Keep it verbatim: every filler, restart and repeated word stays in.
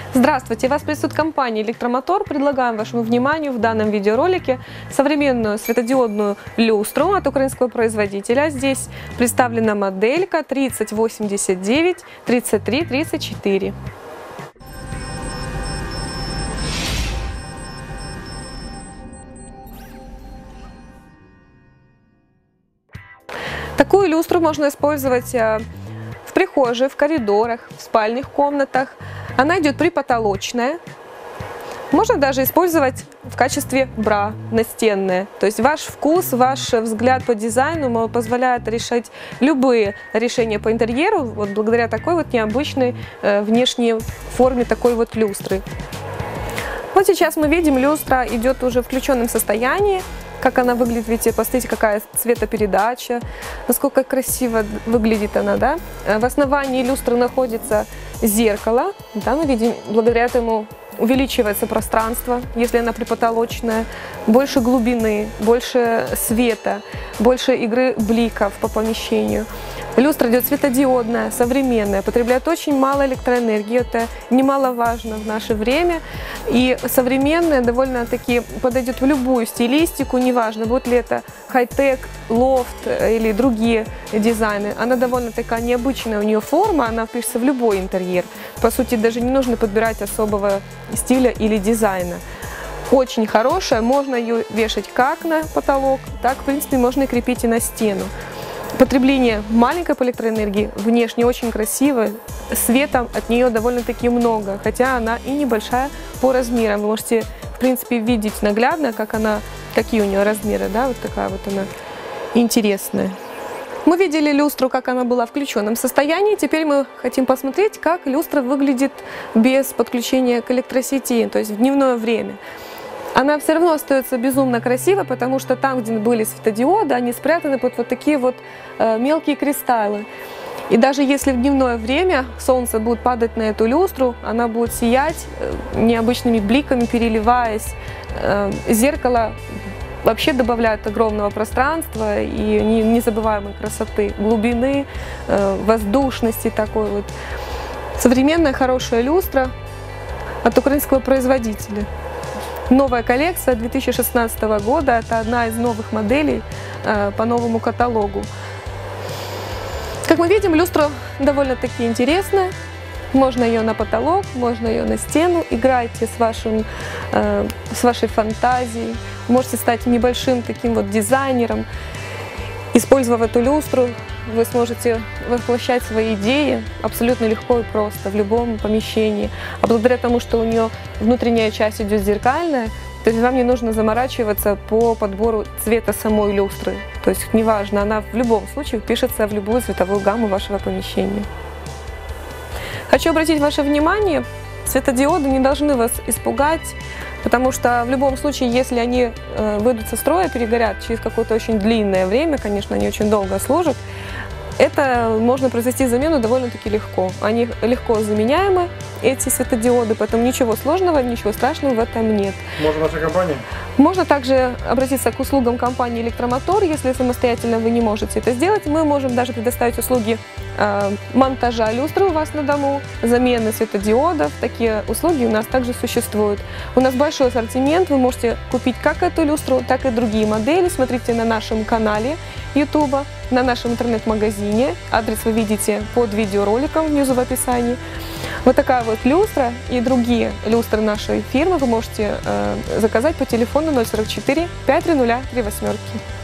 Здравствуйте! Вас приветствует компания «Электромотор». Предлагаем вашему вниманию в данном видеоролике современную светодиодную люстру от украинского производителя. Здесь представлена моделька тридцать восемьдесят девять тридцать три тридцать четыре. Такую люстру можно использовать в прихожей, в коридорах, в спальных комнатах. Она идет припотолочная. Можно даже использовать в качестве бра настенная. То есть ваш вкус, ваш взгляд по дизайну позволяет решать любые решения по интерьеру вот благодаря такой вот необычной э, внешней форме такой вот люстры. Вот сейчас мы видим, люстра идет уже в включенном состоянии. Как она выглядит, видите, посмотрите, какая цветопередача, насколько красиво выглядит она, да? В основании люстры находится зеркало, да, мы видим, благодаря этому увеличивается пространство, если она припотолочная, больше глубины, больше света, больше игры бликов по помещению. Люстра идет светодиодная, современная, потребляет очень мало электроэнергии, это немаловажно в наше время. И современная довольно-таки подойдет в любую стилистику, неважно, будет ли это хай-тек, лофт или другие дизайны. Она довольно такая необычная, у нее форма, она впишется в любой интерьер. По сути, даже не нужно подбирать особого стиля или дизайна. Очень хорошая, можно ее вешать как на потолок, так, в принципе, можно и крепить и на стену. Потребление маленькой по электроэнергии, внешне очень красивое, светом от нее довольно-таки много, хотя она и небольшая по размерам. Вы можете, в принципе, видеть наглядно, как она, какие у нее размеры, да, вот такая вот она интересная. Мы видели люстру, как она была в включенном состоянии, теперь мы хотим посмотреть, как люстра выглядит без подключения к электросети, то есть в дневное время. Она все равно остается безумно красивой, потому что там, где были светодиоды, они спрятаны под вот такие вот э, мелкие кристаллы. И даже если в дневное время солнце будет падать на эту люстру, она будет сиять э, необычными бликами, переливаясь. Э, зеркало вообще добавляет огромного пространства и незабываемой красоты, глубины, э, воздушности такой вот. Современная хорошая люстра от украинского производителя. Новая коллекция две тысячи шестнадцатого года, это одна из новых моделей э, по новому каталогу. Как мы видим, люстра довольно-таки интересная. Можно ее на потолок, можно ее на стену. Играйте с, вашим, э, с вашей фантазией. Можете стать небольшим таким вот дизайнером. Используя эту люстру, вы сможете воплощать свои идеи абсолютно легко и просто в любом помещении. А благодаря тому, что у нее внутренняя часть идет зеркальная, то есть вам не нужно заморачиваться по подбору цвета самой люстры. То есть неважно, она в любом случае впишется в любую цветовую гамму вашего помещения. Хочу обратить ваше внимание, светодиоды не должны вас испугать, потому что в любом случае, если они э, выйдут со строя, перегорят через какое-то очень длинное время, конечно, они очень долго служат, это можно произвести замену довольно-таки легко. Они легко заменяемы, эти светодиоды, поэтому ничего сложного, ничего страшного в этом нет. Можно наша компания? Можно также обратиться к услугам компании «Электромотор», если самостоятельно вы не можете это сделать. Мы можем даже предоставить услуги э, монтажа люстры у вас на дому, замены светодиодов. Такие услуги у нас также существуют. У нас большой ассортимент, вы можете купить как эту люстру, так и другие модели. Смотрите на нашем канале YouTube, на нашем интернет-магазине. Адрес вы видите под видеороликом внизу в описании. Вот такая вот люстра и другие люстры нашей фирмы вы можете э, заказать по телефону ноль сорок четыре пятьсот три три восемь.